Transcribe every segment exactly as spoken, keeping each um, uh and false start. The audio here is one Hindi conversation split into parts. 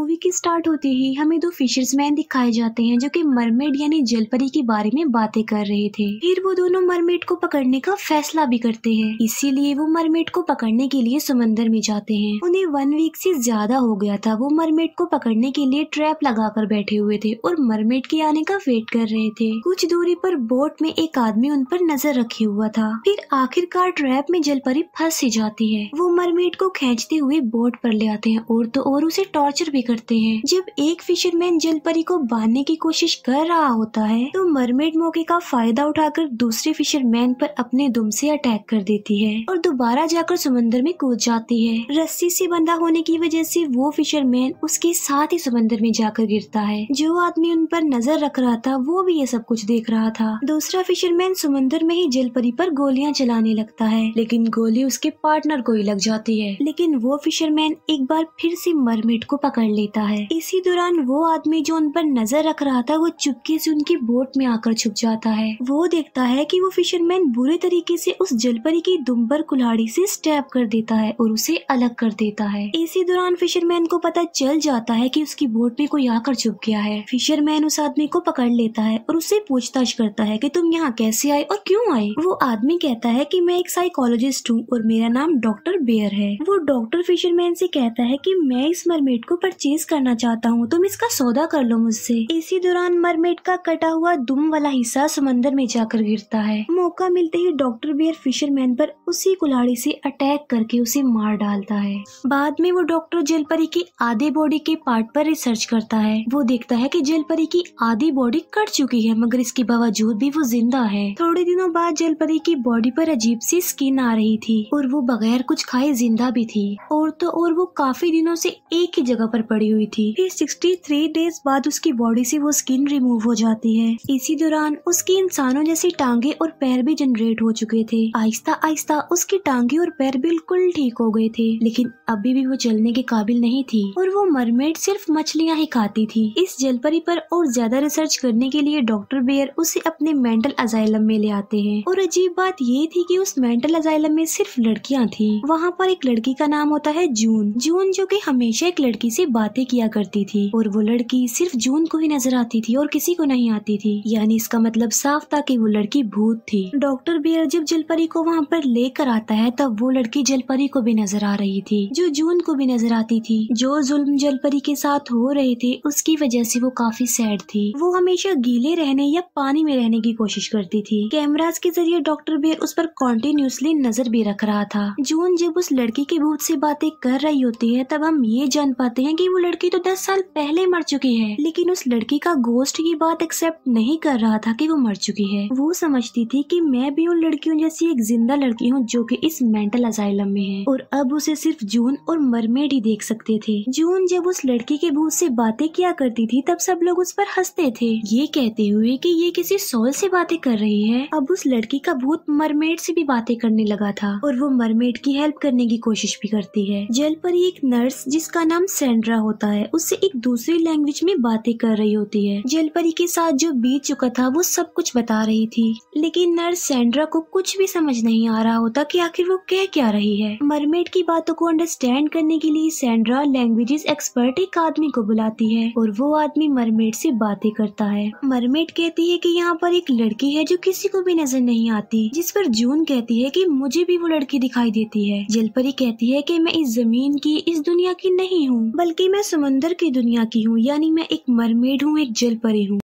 मूवी की स्टार्ट होते ही हमें दो फिशर्समैन दिखाए जाते हैं जो कि मरमेड यानी जलपरी के बारे में बातें कर रहे थे। फिर वो दोनों मरमेड को पकड़ने का फैसला भी करते हैं, इसीलिए वो मरमेड को पकड़ने के लिए समंदर में जाते हैं। उन्हें वन वीक से ज्यादा हो गया था, वो मरमेड को पकड़ने के लिए ट्रैप लगाकर बैठे हुए थे और मरमेड के आने का वेट कर रहे थे। कुछ दूरी पर बोट में एक आदमी उन पर नजर रखे हुआ था। फिर आखिरकार ट्रैप में जलपरी फंस ही जाती है। वो मरमेड को खींचते हुए बोट पर ले आते हैं और तो और उसे टॉर्चर भी करते हैं। जब एक फिशरमैन जलपरी को बांधने की कोशिश कर रहा होता है तो मरमेड मौके का फायदा उठाकर दूसरे फिशरमैन पर अपने दुम से अटैक कर देती है और दोबारा जाकर समंदर में कूद जाती है। रस्सी से बंधा होने की वजह से वो फिशरमैन उसके साथ ही समंदर में जाकर गिरता है। जो आदमी उन पर नजर रख रहा था वो भी ये सब कुछ देख रहा था। दूसरा फिशरमैन समंदर में ही जलपरी पर गोलियां चलाने लगता है, लेकिन गोली उसके पार्टनर को ही लग जाती है। लेकिन वो फिशरमैन एक बार फिर से मरमेड को पकड़ लेता है। इसी दौरान वो आदमी जो उन पर नजर रख रहा था वो चुपके से उनकी बोट में आकर छुप जाता है। वो देखता है कि वो फिशरमैन बुरे तरीके से उस जलपरी की दुम पर कुल्हाड़ी से स्टैब कर देता है और उसे अलग कर देता है। इसी दौरान फिशरमैन को पता चल जाता है कि उसकी बोट में कोई आकर छुप गया है। फिशरमैन उस आदमी को पकड़ लेता है और उससे पूछताछ करता है कि तुम यहाँ कैसे आए और क्यों आए। वो आदमी कहता है कि मैं एक साइकोलॉजिस्ट हूँ और मेरा नाम डॉक्टर बेयर है। वो डॉक्टर फिशरमैन से कहता है कि मैं इस मरमेड को परचेज करना चाहता हूँ, तुम इसका सौदा कर लो मुझसे। इसी दौरान मरमेड का कटा हुआ दुम वाला हिस्सा समंदर में जाकर गिरता है। मौका मिलते ही डॉक्टर बेयर फिशरमैन पर उसी कुल्हाड़ी से अटैक करके उसे मार डालता है। बाद में वो डॉक्टर जलपरी की आधे बॉडी के पार्ट पर रिसर्च करता है। वो देखता है कि जलपरी की आधी बॉडी कट चुकी है मगर इसके बावजूद भी वो जिंदा है। थोड़े दिनों बाद जलपरी की बॉडी पर अजीब सी स्किन आ रही थी और वो बगैर कुछ खाए जिंदा भी थी और तो और वो काफी दिनों से एक ही जगह पर पड़ी हुई थी। फिर तिरसठ डेज बाद उसकी बॉडी से वो स्किन रिमूव हो जाती है। इसी दौरान उसकी इंसानों जैसी टांगे और पैर भी जनरेट हो चुके थे। आहिस्ता आहिस्ता उसकी टांगे और पैर बिल्कुल ठीक हो गए थे, लेकिन अभी भी वो चलने के काबिल नहीं थी और वो मरमेड सिर्फ मछलियाँ ही खाती थी। इस जलपरी पर और ज्यादा रिसर्च करने के लिए डॉक्टर बेयर उसे अपने मेंटल अजाइलम में ले आते हैं और अजीब बात ये थी कि उस मेंटल अजाइलम में सिर्फ लड़कियां थी। वहाँ पर एक लड़की का नाम होता है जून जून जो कि हमेशा एक लड़की से बातें किया करती थी और वो लड़की सिर्फ जून को ही नजर आती थी और किसी को नहीं आती थी। यानी इसका मतलब साफ था कि वो लड़की भूत थी। डॉक्टर बेयर जब जलपरी को वहाँ पर लेकर आता है तब वो लड़की जलपरी को भी नजर आ रही थी, जो जून को भी नजर आती थी। जो जुल्म जलपरी के साथ हो रहे थे उसकी वजह से वो काफी सैड थी। वो हमेशा गीले रहने या पानी में रहने की कोशिश करती थी। कैमरास के जरिए डॉक्टर बेयर उस पर कॉन्टिन्यूसली नजर भी रख रहा था। जून जब उस लड़की के भूत से बातें कर रही होती है तब हम ये जान पाते हैं कि वो लड़की तो दस साल पहले मर चुकी है, लेकिन उस लड़की का गोस्ट ये बात एक्सेप्ट नहीं कर रहा था कि वो मर चुकी है। वो समझती थी कि मैं भी उन लड़कियों जैसी एक जिंदा लड़की हूँ जो कि इस मेंटल अजाइलम में है और अब उसे सिर्फ जून और मरमेड ही देख सकते थे। जून जब उस लड़की के भूत से बातें किया करती थी तब सब लोग उस पर हंसते थे, ये कहते हुए कि ये किसी सोल से बातें कर रही है। अब उस लड़की का भूत मरमेड से भी बातें करने लगा था और वो मरमेड की हेल्प करने की कोशिश भी करती है। जलपरी एक नर्स जिसका नाम सैंड्रा होता है उससे एक दूसरी लैंग्वेज में बातें कर रही होती है। जलपरी के साथ जो बीत चुका था वो सब कुछ बता रही थी, लेकिन नर्स सैंड्रा को कुछ भी समझ नहीं आ रहा होता कि आखिर वो कह क्या रही है। मरमेड की बातों को अंडरस्टैंड करने के लिए सैंड्रा लैंग्वेजेस एक्सपर्ट एक आदमी को बुलाती है और वो आदमी मरमेड से बातें करता है। मरमेड कहती है कि यहाँ पर एक लड़की है जो किसी को भी नजर नहीं आती, जिस पर जून कहती है कि मुझे भी वो लड़की दिखाई देती है। जलपरी कहती है कि मैं इस जमीन की, इस दुनिया की नहीं हूँ, बल्कि मैं समुंदर की दुनिया की हूँ, यानी मैं एक मरमेड हूँ, एक जलपरी हूँ।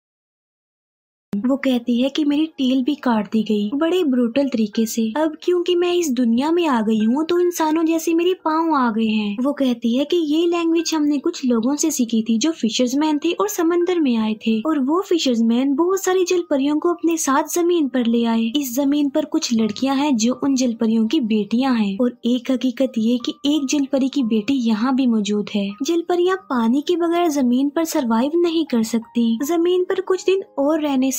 वो कहती है कि मेरी टेल भी काट दी गई बड़े ब्रूटल तरीके से। अब क्योंकि मैं इस दुनिया में आ गई हूँ तो इंसानों जैसे मेरे पाँव आ गए हैं। वो कहती है कि ये लैंग्वेज हमने कुछ लोगों से सीखी थी जो फिशर्समैन थे और समंदर में आए थे और वो फिशर्समैन बहुत सारी जलपरियों को अपने साथ जमीन पर ले आए। इस जमीन पर कुछ लड़कियां हैं जो उन जलपरियों की बेटियां हैं और एक हकीकत ये कि एक जलपरी की बेटी यहाँ भी मौजूद है। जलपरियां पानी के बगैर जमीन पर सरवाइव नहीं कर सकती। जमीन पर कुछ दिन और रहने से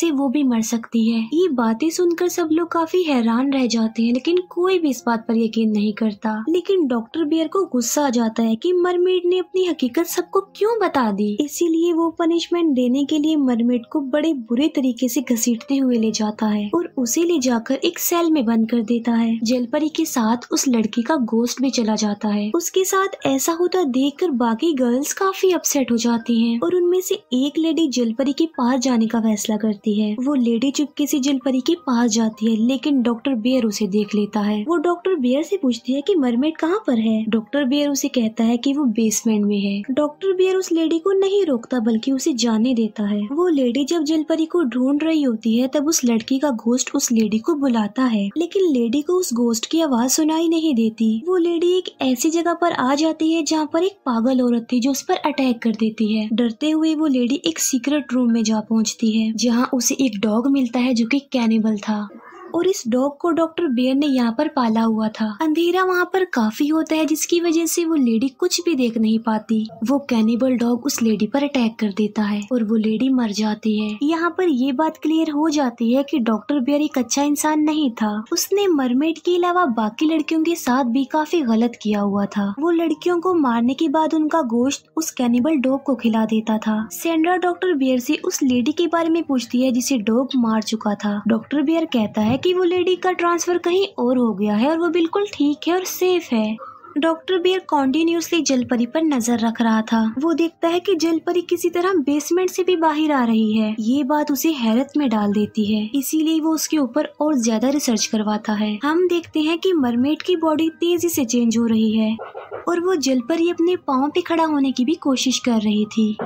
से वो भी मर सकती है। ये बातें सुनकर सब लोग काफी हैरान रह जाते हैं, लेकिन कोई भी इस बात पर यकीन नहीं करता। लेकिन डॉक्टर बियर को गुस्सा आ जाता है कि मरमेड ने अपनी हकीकत सबको क्यों बता दी। इसीलिए वो पनिशमेंट देने के लिए मरमेड को बड़े बुरे तरीके से घसीटते हुए ले जाता है और उसे ले जाकर एक सेल में बंद कर देता है। जलपरी के साथ उस लड़की का गोश्त भी चला जाता है। उसके साथ ऐसा होता देखकर बाकी गर्ल्स काफी अपसेट हो जाती हैं और उनमें से एक लेडी जलपरी के पास जाने का फैसला करती है। वो लेडी चुपके से जलपरी के पास जाती है, लेकिन डॉक्टर बियर उसे देख लेता है। वो डॉक्टर बियर से पूछती है कि मरमेड कहाँ पर है। डॉक्टर बियर उसे कहता है कि वो बेसमेंट में है। डॉक्टर बियर उस लेडी को नहीं रोकता बल्कि उसे जाने देता है। वो लेडी जब जलपरी को ढूंढ रही होती है तब उस लड़की का घोस्ट उस लेडी को बुलाता है, लेकिन लेडी को उस घोस्ट की आवाज सुनाई नहीं देती। वो लेडी एक ऐसी जगह पर आ जाती है जहाँ पर एक पागल औरत थी जो उस पर अटैक कर देती है। डरते हुए वो लेडी एक सीक्रेट रूम में जा पहुँचती है जहाँ उसे एक डॉग मिलता है जो कि कैनिबल था और इस डॉग को डॉक्टर बियर ने यहाँ पर पाला हुआ था। अंधेरा वहाँ पर काफी होता है जिसकी वजह से वो लेडी कुछ भी देख नहीं पाती। वो कैनिबल डॉग उस लेडी पर अटैक कर देता है और वो लेडी मर जाती है। यहाँ पर ये बात क्लियर हो जाती है कि डॉक्टर बियर एक अच्छा इंसान नहीं था। उसने मरमेड के अलावा बाकी लड़कियों के साथ भी काफी गलत किया हुआ था। वो लड़कियों को मारने के बाद उनका गोश्त उस कैनिबल डॉग को खिला देता था। सैंड्रा डॉक्टर बियर से उस लेडी के बारे में पूछती है जिसे डॉग मार चुका था। डॉक्टर बियर कहता है कि वो लेडी का ट्रांसफर कहीं और हो गया है और वो बिल्कुल ठीक है और सेफ है। डॉक्टर बियर कॉन्टिन्यूसली जलपरी पर नजर रख रहा था। वो देखता है कि जलपरी किसी तरह बेसमेंट से भी बाहर आ रही है। ये बात उसे हैरत में डाल देती है, इसीलिए वो उसके ऊपर और ज्यादा रिसर्च करवाता है। हम देखते हैं कि मरमेड की बॉडी तेजी से चेंज हो रही है और वो जलपरी अपने पाँव पे खड़ा होने की भी कोशिश कर रही थी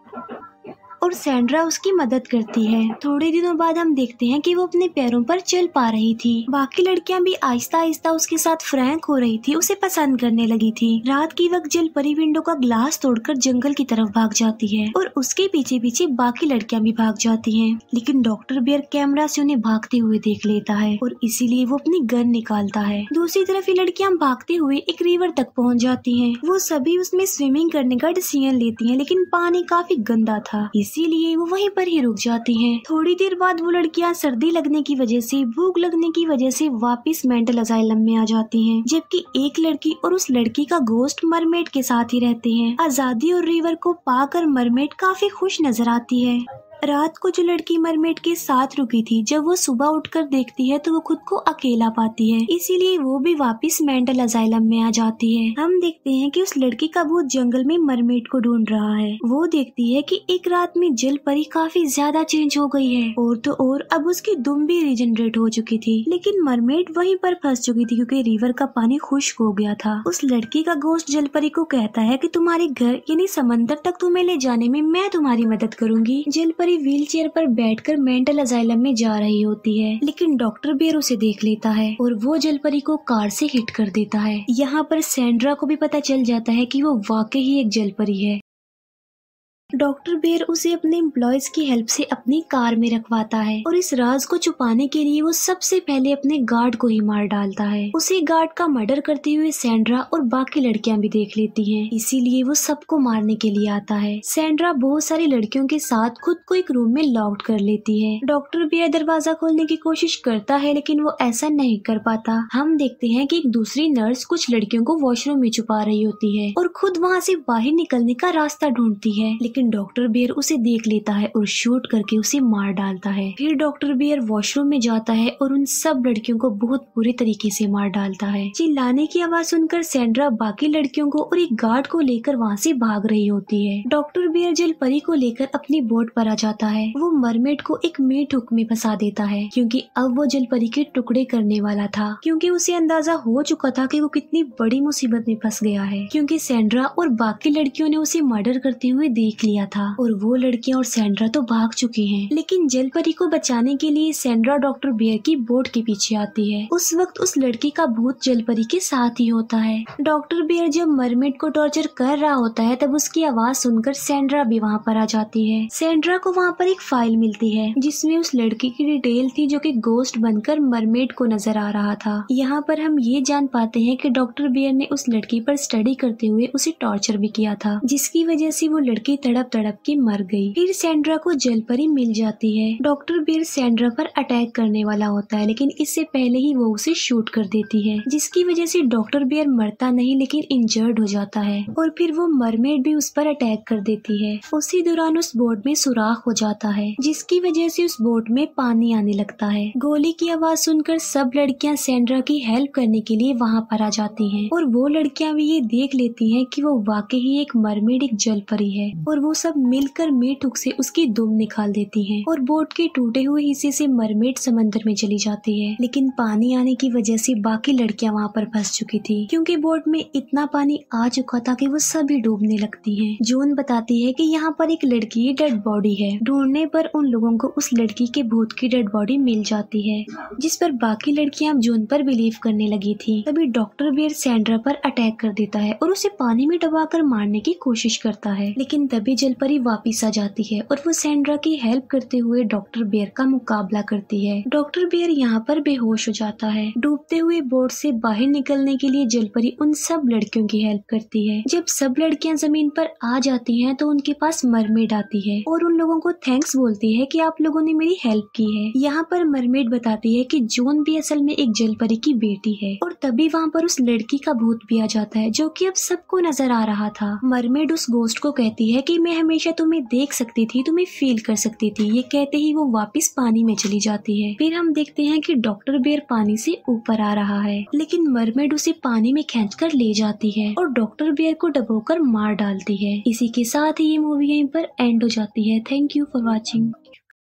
और सैंड्रा उसकी मदद करती है। थोड़े दिनों बाद हम देखते हैं कि वो अपने पैरों पर चल पा रही थी। बाकी लड़कियां भी आहिस्ता आहिस्ता उसके साथ फ्रैंक हो रही थी, उसे पसंद करने लगी थी। रात की वक्त जलपरी विंडो का ग्लास तोड़कर जंगल की तरफ भाग जाती है और उसके पीछे पीछे बाकी लड़कियां भी भाग जाती हैं। लेकिन डॉक्टर बियर कैमरा से उन्हें भागते हुए देख लेता है और इसीलिए वो अपनी गन निकालता है। दूसरी तरफ ये लड़कियां भागते हुए एक रिवर तक पहुँच जाती है। वो सभी उसमें स्विमिंग करने का डिसीजन लेती है, लेकिन पानी काफी गंदा था, इसीलिए वो वहीं पर ही रुक जाती हैं। थोड़ी देर बाद वो लड़कियां सर्दी लगने की वजह से, भूख लगने की वजह से वापस मेंटल असाइलम में आ जाती हैं, जबकि एक लड़की और उस लड़की का घोस्ट मरमेड के साथ ही रहते हैं। आजादी और रिवर को पाकर मरमेड काफी खुश नजर आती है। रात को जो लड़की मरमेड के साथ रुकी थी, जब वो सुबह उठकर देखती है तो वो खुद को अकेला पाती है, इसीलिए वो भी वापस मेंटल असाइलम में आ जाती है। हम देखते हैं कि उस लड़की का भूत जंगल में मरमेड को ढूंढ रहा है। वो देखती है कि एक रात में जलपरी काफी ज्यादा चेंज हो गई है और तो और अब उसकी दुम भी रीजनरेट हो चुकी थी, लेकिन मरमेड वहीं पर फंस चुकी थी क्योंकि रिवर का पानी खुश्क हो गया था। उस लड़की का घोस्ट जलपरी को कहता है कि तुम्हारे घर यानी समंदर तक तुम्हें ले जाने में मैं तुम्हारी मदद करूंगी। जलपरी व्हील चेयर पर बैठकर मेंटल असाइलम में जा रही होती है, लेकिन डॉक्टर बियर उसे देख लेता है और वो जलपरी को कार से हिट कर देता है। यहाँ पर सैंड्रा को भी पता चल जाता है कि वो वाकई ही एक जलपरी है। डॉक्टर बियर उसे अपने एम्प्लॉयज की हेल्प से अपनी कार में रखवाता है और इस राज को छुपाने के लिए वो सबसे पहले अपने गार्ड को ही मार डालता है। उसे गार्ड का मर्डर करते हुए सैंड्रा और बाकी लड़कियां भी देख लेती हैं, इसीलिए वो सबको मारने के लिए आता है। सैंड्रा बहुत सारी लड़कियों के साथ खुद को एक रूम में लॉक्ड कर लेती है। डॉक्टर बियर दरवाजा खोलने की कोशिश करता है, लेकिन वो ऐसा नहीं कर पाता। हम देखते हैं कि एक दूसरी नर्स कुछ लड़कियों को वॉशरूम में छुपा रही होती है और खुद वहाँ से बाहर निकलने का रास्ता ढूंढती है, लेकिन डॉक्टर बियर उसे देख लेता है और शूट करके उसे मार डालता है। फिर डॉक्टर बियर वॉशरूम में जाता है और उन सब लड़कियों को बहुत बुरे तरीके से मार डालता है। चिल्लाने की आवाज सुनकर सैंड्रा बाकी लड़कियों को और एक गार्ड को लेकर वहाँ से भाग रही होती है। डॉक्टर बियर जलपरी को लेकर अपनी बोट पर आ जाता है। वो मरमेड को एक मीट हुक में फंसा देता है क्योंकि अब वो जलपरी के टुकड़े करने वाला था, क्योंकि उसे अंदाजा हो चुका था कि वो कितनी बड़ी मुसीबत में फंस गया है, क्योंकि सैंड्रा और बाकी लड़कियों ने उसे मर्डर करते हुए देख लिया था और वो लड़कियां और सैंड्रा तो भाग चुकी हैं। लेकिन जलपरी को बचाने के लिए सैंड्रा डॉक्टर बियर की बोट के पीछे आती है। उस वक्त उस लड़की का भूत जलपरी के साथ ही होता है। डॉक्टर बियर जब मरमेड को टॉर्चर कर रहा होता है तब उसकी आवाज सुनकर सैंड्रा भी वहाँ पर आ जाती है। सैंड्रा को वहाँ पर एक फाइल मिलती है जिसमें उस लड़की की डिटेल थी जो कि गोस्ट बनकर मरमेड को नजर आ रहा था। यहाँ पर हम ये जान पाते हैं कि डॉक्टर बियर ने उस लड़की पर स्टडी करते हुए उसे टॉर्चर भी किया था, जिसकी वजह से वो लड़की तड़प तड़प तड़प के मर गई। फिर सैंड्रा को जलपरी मिल जाती है। डॉक्टर बियर सैंड्रा पर अटैक करने वाला होता है, लेकिन इससे पहले ही वो उसे शूट कर देती है, जिसकी वजह से डॉक्टर बियर मरता नहीं लेकिन इंजर्ड हो जाता है और फिर वो मरमेड भी उस पर अटैक कर देती है। उसी दौरान उस बोट में सुराख हो जाता है, जिसकी वजह से उस बोट में पानी आने लगता है। गोली की आवाज सुनकर सब लड़कियां सैंड्रा की हेल्प करने के लिए वहाँ पर आ जाती हैं और वो लड़कियां भी ये देख लेती हैं कि वो वाकई ही एक मरमेड, एक जलपरी है और वो सब मिलकर मेट हुक से उसकी दुम निकाल देती हैं और बोट के टूटे हुए हिस्से से मरमेड समंदर में चली जाती है। लेकिन पानी आने की वजह से बाकी लड़कियां वहाँ पर फंस चुकी थी, क्योंकि बोट में इतना पानी आ चुका था कि वो सभी डूबने लगती हैं। जून बताती है कि यहाँ पर एक लड़की की डेड बॉडी है। ढूंढने पर उन लोगों को उस लड़की के भूत की डेड बॉडी मिल जाती है, जिस पर बाकी लड़कियां अब जून पर बिलीव करने लगी थी। तभी डॉक्टर बियर सैंड्रा पर अटैक कर देता है और उसे पानी में दबाकर मारने की कोशिश करता है, लेकिन तभी जलपरी वापिस आ जाती है और वो सैंड्रा की हेल्प करते हुए डॉक्टर बियर का मुकाबला करती है। डॉक्टर बियर यहाँ पर बेहोश हो जाता है। डूबते हुए बोट से बाहर निकलने के लिए जलपरी उन सब लड़कियों की हेल्प करती है। जब सब लड़कियां जमीन पर आ जाती हैं तो उनके पास मरमेड आती है और उन लोगों को थैंक्स बोलती है कि आप लोगों ने मेरी हेल्प की है। यहाँ पर मरमेड बताती है कि जून भी असल में एक जलपरी की बेटी है और तभी वहाँ पर उस लड़की का भूत भी आ जाता है, जो कि अब सबको नजर आ रहा था। मरमेड उस गोस्ट को कहती है कि मैं हमेशा तुम्हें देख सकती थी, तुम्हें फील कर सकती थी। ये कहते ही वो वापस पानी में चली जाती है। फिर हम देखते हैं कि डॉक्टर बियर पानी से ऊपर आ रहा है, लेकिन मरमेड उसे पानी में खींचकर ले जाती है और डॉक्टर बियर को डबोकर मार डालती है। इसी के साथ ही ये मूवी यहीं पर एंड हो जाती है। Thank you for watching.